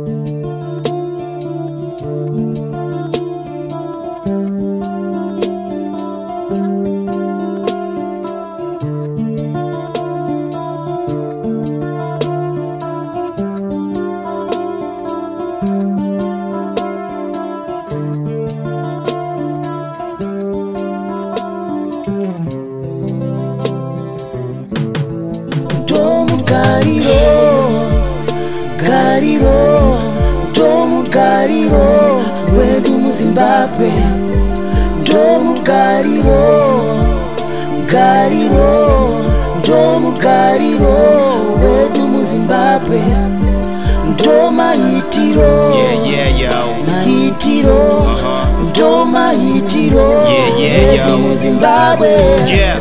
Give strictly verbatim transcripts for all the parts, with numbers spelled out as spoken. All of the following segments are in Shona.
Gariro, Domu Gariro, wedu mu Zimbabwe. Domu Gariro, Gariro, Domu Gariro, wedu mu Zimbabwe. Ndoma hitiro, yeah yeah yo, mahitiro, uh-huh. Ndoma hitiro, yeah yeah yo, mu Zimbabwe. Yeah.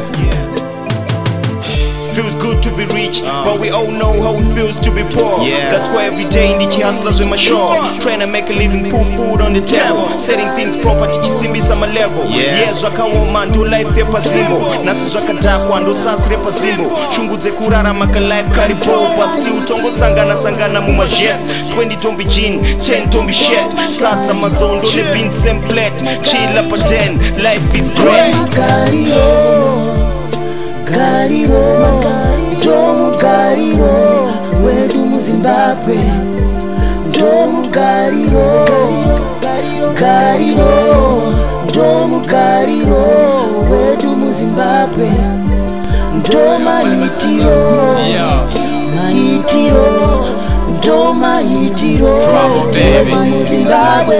Feels good to be rich, uh. but we all know how it feels to be poor. Yeah. That's why every day in the hustlers in my shop, trying to make a living, put food on the table, setting things proper to Kisimbi sama level. Yeah, Zwakaoma ndo life yepa zimbo, nasi Zwakadakwa ndo sasi repa zimbo. Shungudze kurara maka life karibo, but still tongo sangana sangana muma jets. twenty tombi jean, ten tombi shit. Satsa mazondo le bin same plate. Chill up a ten, life is great. Gariro, Domu Gariro, wedu mu Zimbabwe. Domu Gariro, Gariro, Domu Gariro, wedu mu Zimbabwe. Ndoma hitiro, mahitiro, ndoma hitiro, wedu mu Zimbabwe.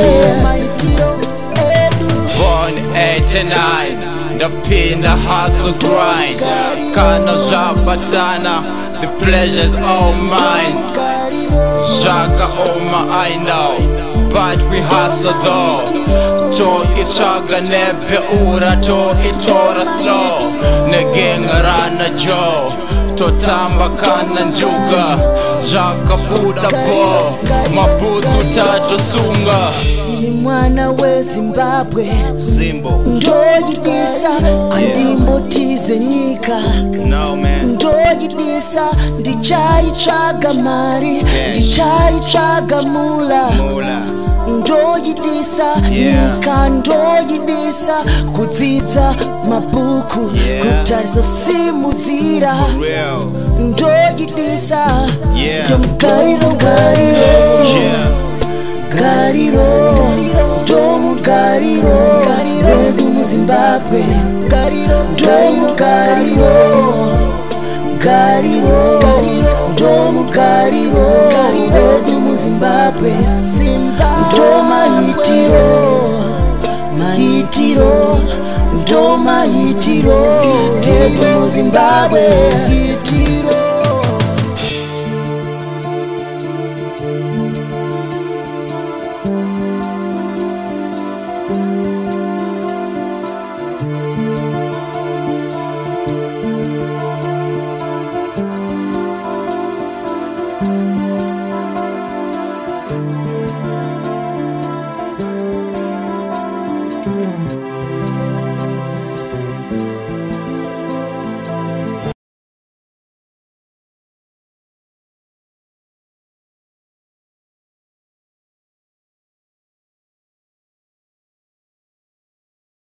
Born eighty-nine. The pain, the hustle, grind. Kana Zabatana, the pleasure's all mine. Zaka Oma, I know, but we hustle though. To ichaga nebe ura, to itora slow. Negenga rana Joe, to tamba kana njuga. Zaka Buddha bo, mabutu tajo sunga. Mwana we Zimbabwe Zimbo ndoyidisa andimbotize nyika no man ndoyidisa ndichaitsvaga mari ndichaitsvaga mula mula ndoyidisa nyika ndoyidisa kudzidza mabhuku kutarisa simudzira ndoyidisa ndomugariro gariro Gariro, Domu Gariro, wedu mu Zimbabwe. Gariro, Domu Gariro, Gariro, Domu Gariro, wedu mu Zimbabwe. Ndoma hitiro, mahitiro, ndoma hitiro, wedu mu Zimbabwe.